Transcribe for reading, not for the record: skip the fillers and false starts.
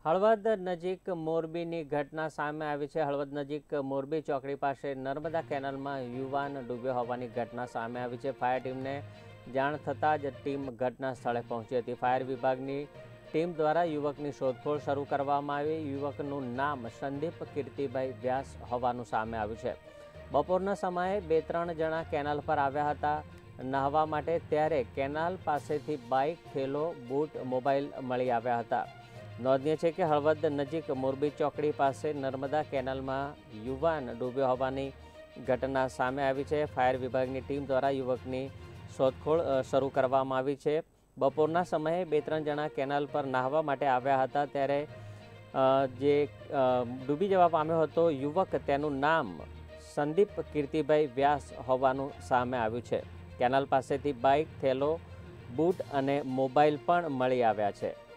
હળવદ નજીક મોરબીની ઘટના સામે આવી છે। હળવદ નજીક મોરબી ચોકડી પાસે નર્મદા કેનાલમાં યુવાન ડૂબ્યો હોવાની ઘટના સામે આવી છે। ફાયર ટીમને જાણ થતાં જ ટીમ ઘટના સ્થળે પહોંચી હતી। ફાયર વિભાગની ટીમ દ્વારા યુવકની શોધખોળ શરૂ કરવામાં આવી। યુવકનું નામ સંદીપ કીર્તિભાઈ વ્યાસ હોવાનું સામે આવ્યું છે। બપોરના સમયે 2-3 જણા કેનાલ પર આવ્યા હતા નહાવા માટે, ત્યારે કેનાલ પાસેથી બાઇક, થેલો, બૂટ, મોબાઈલ મળી આવ્યા હતા। નોંધનીય છે કે હળવદ નજીક મોરબી ચોકડી પાસે નર્મદા કેનાલમાં યુવાન ડૂબ્યો હોવાની ઘટના સામે આવી છે। ફાયર વિભાગની ટીમ દ્વારા યુવકની શોધખોળ શરૂ કરવામાં આવી છે। બપોરના સમયે 2-3 જણા કેનાલ પર નહાવા માટે આવ્યા હતા, ત્યારે જે ડૂબી જવા પામ્યો હતો યુવક, તેનું નામ સંદીપ કીર્તિભાઈ વ્યાસ હોવાનું સામે આવ્યું છે। કેનાલ પાસેથી બાઇક, થેલો, બૂટ અને મોબાઈલ પણ મળી આવ્યા છે।